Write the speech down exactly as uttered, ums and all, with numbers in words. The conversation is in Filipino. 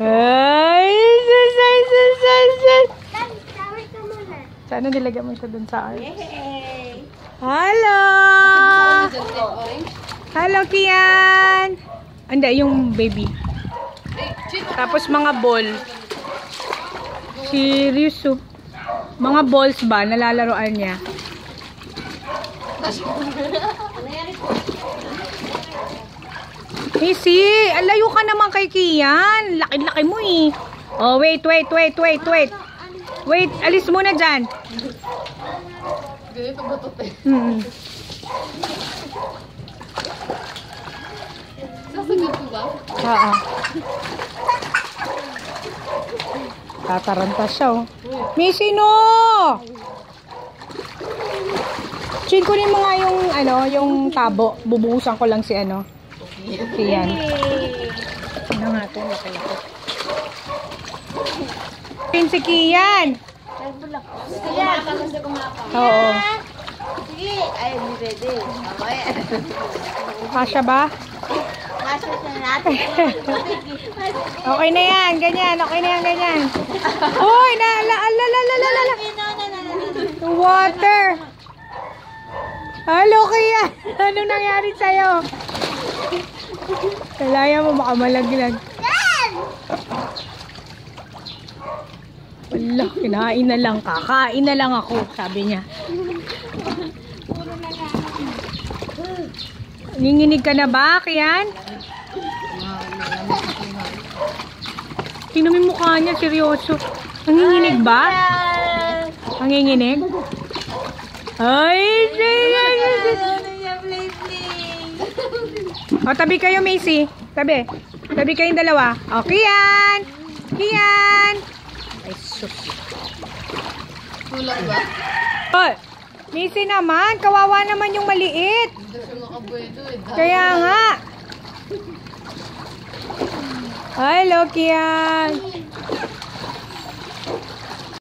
Ay, sus, ay, sus, ay, sus. Tawag ka muna. Sana nilagyan mo siya dun sa arms. Yay! Hello! Hello, Kian! Anda, yung baby. Tapos mga ball. Serious, oh. Mga balls ba, nalalaroan niya? Missy, alayo ka naman kay Kian. Laki-laki mo eh. Oh, wait, wait, wait, wait, wait. Wait, alis muna dyan. Ganito ba ito? Hmm. Sasagot ko ba? Oo. Tataranta siya, oh. Missy, no! Chin, kunin mo nga yung, ano, yung tabo. Bubuhusan ko lang si, ano. Kian. Ano nga ito? Laki-laki. Chin, si Kian. Nagbulak. Kaya, kasi kumapa. Oo. Sige. Ay, hindi pwede. Okay. Kasya ba? Masya siya natin. Okay na yan. Ganyan. Okay na yan. Ganyan. Uy! Na, la, la, la, la, la, la, la. Water. Hello, Kian. Anong nangyari sa'yo? Kalaya mo, baka malaglag. Wala, kinain na lang. Kakain na lang ako, sabi niya. Nanginginig ka na ba, Kian? Tingnan mo yung mukha niya, seryoso. Nanginginig ba? Nanginginig? Ay, o, tabi kayo, Macy. Tabi. Tabi kayong dalawa. O, Kian! Kian! Ay, sus. Tulak ba? O, Macy naman. Kawawa naman yung maliit. Hindi siya makabuedo eh. Kaya nga. Hello, Kian.